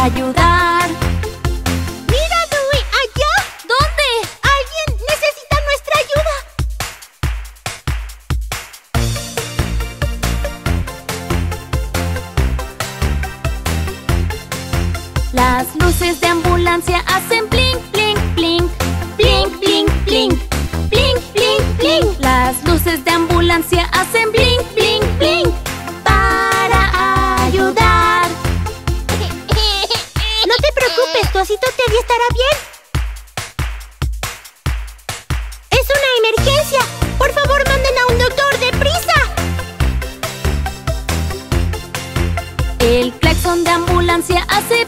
ayudar. ¡Mira, Dewey! ¡Allá! ¿Dónde? ¡Alguien necesita nuestra ayuda! Las luces de ambulancia hacen blink, blink, blink. Blink, blink, blink. Blink, blink, blink. Las luces de ambulancia hacen blink, blink, blink. Para ayudar. No te preocupes, tu osito Teddy estará bien. ¡Es una emergencia! ¡Por favor, manden a un doctor, deprisa! El claxon de ambulancia hace